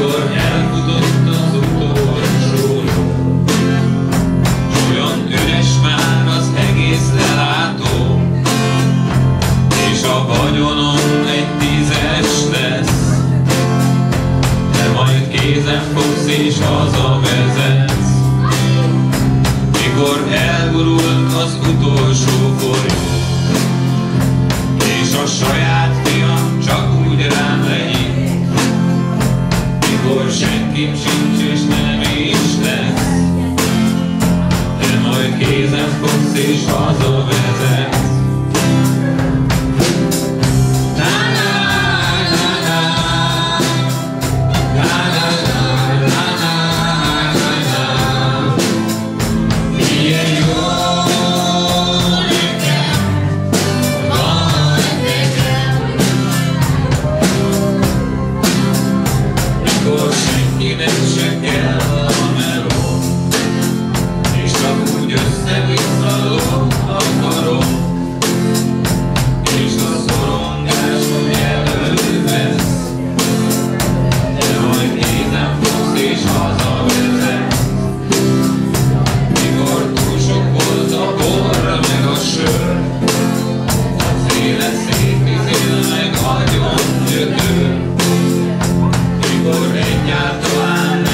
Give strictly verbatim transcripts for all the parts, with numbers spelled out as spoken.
mikor elfutott az utolsó ló, s olyan üres már az egész lelátó, és a vagyonom egy tízes lesz, de majd kézen fogsz és hazavezetsz. Mikor elgurult az utolsó forró, és a saját fiam csak úgy rám leírt, mikor senkim sincs és nem is lesz, de majd kézen fogsz és hazavezetsz. Mikor egyáltalán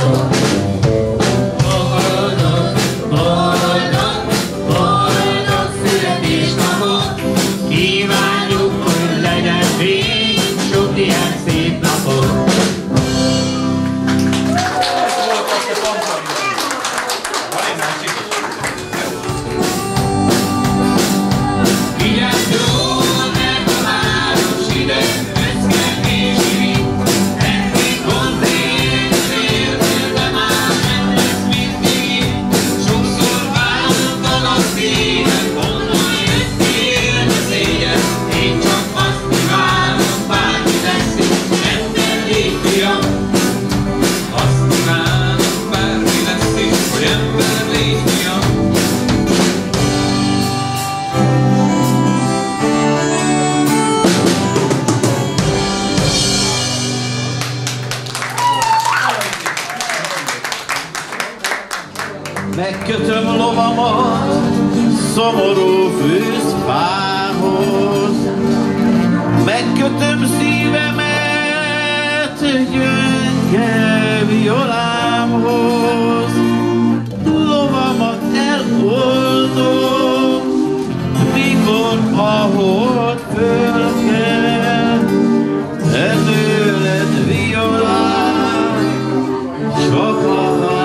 Megkötöm lovamat szomorú fűzfához, megkötöm szívemet gyönge violámhoz, lovamat eloldom, mikor a hold fölkel, előled violám, csak a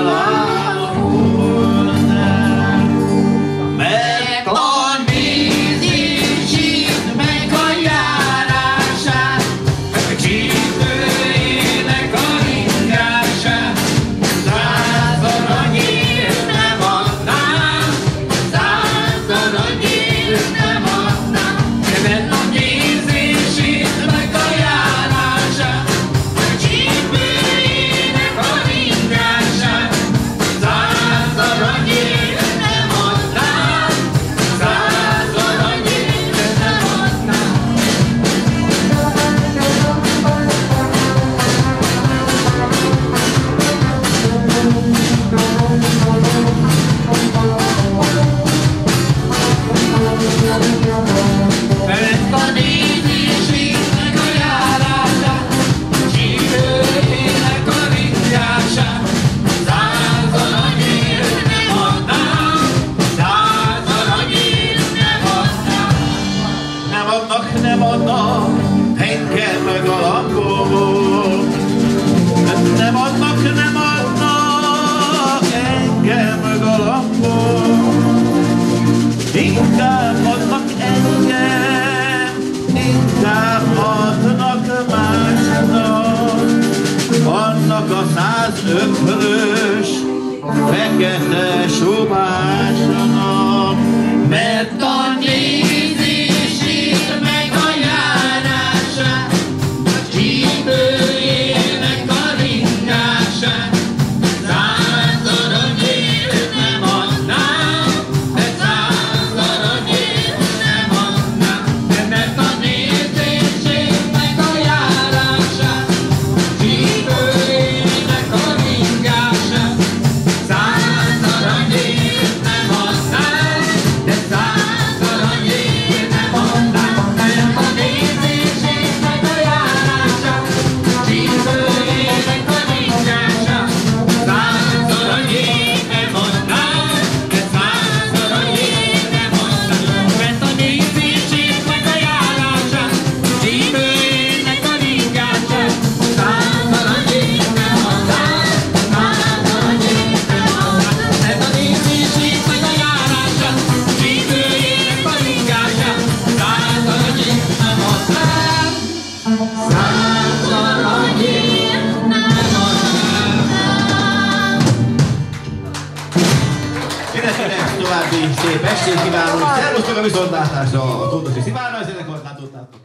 nem adnak engem meg a lakóból. Nem adnak, nem adnak engem meg a lakóból. Inkább adnak engem, inkább adnak másnak. Annak a százötvös fekete sobásnak, mert a nézését meg a járását, a csípőjének a ringását, száz aranyért nem adnám, de száz aranyért nem adnám, de mert a nézését meg a járását, a csípőjének a ringását, száz aranyért nem adnám, de száz aranyért nem adnám, mert a nézését meg a járását, a csípőjének a ringását, száz aranyért nem adnám, de száz aranyért nem adnám, mert a nézését meg a járását, a csípőjének a ringását, száz aranyért nem adnám, száz aranyért nem adnám, mert a nézését meg a járását, a csípőjének a ringását, száz aranyért nem adnám, száz aranyért nem adnám. Mindenkinek további szép estét kívánunk! Szervusztok a viszontlátásra! A Tóthosi Szivárvány zenekart látottátok!